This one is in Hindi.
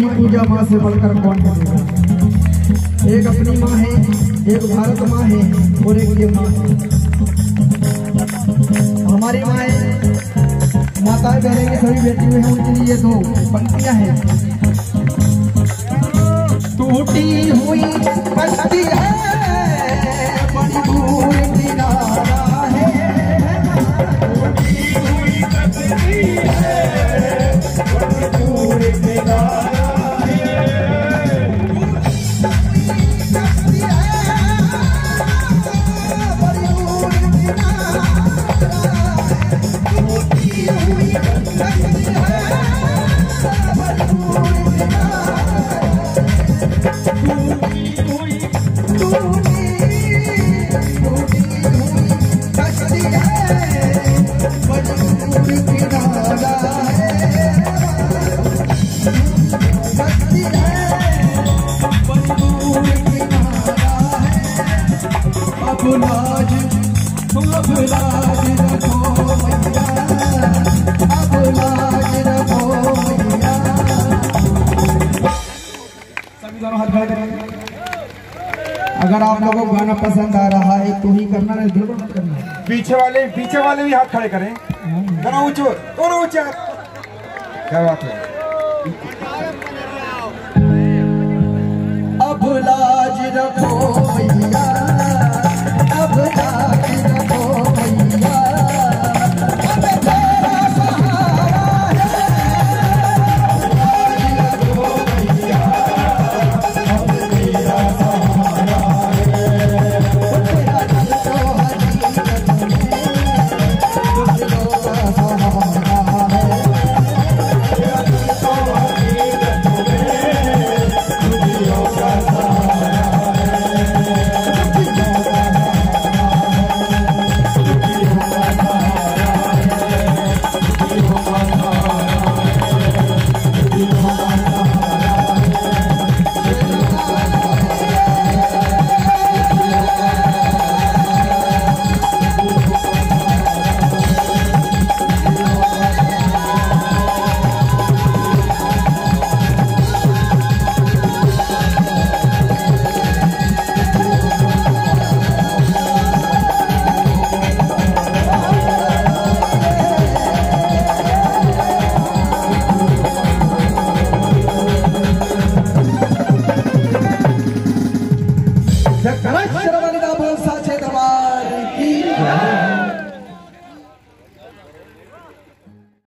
ही पूजा माँ से बढ़कर कौन करेगा। एक अपनी माँ है, एक भारत माँ है और एक ये माँ है। हमारी माँ माताएं बहनें के सभी बेटी हुए हैं, उनके लिए दो पंक्तियां हैं। टूटी हुई कश्ती है, बड़ी दूर किनारा है, टूटी हुई कश्ती है, बड़ी दूर किनारा अगर आप लोगों को गाना पसंद आ रहा है तो ही करना, नहीं बिल्कुल मत करना। पीछे वाले भी हाथ खड़े करें, दोनों ऊंचे, दोनों ऊंचे। क्या बात है। अब लाज रखो